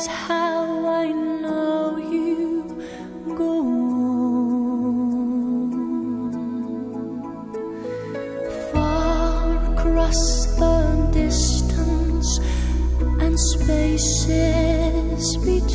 is how I know you go on. Far across the distance and spaces between,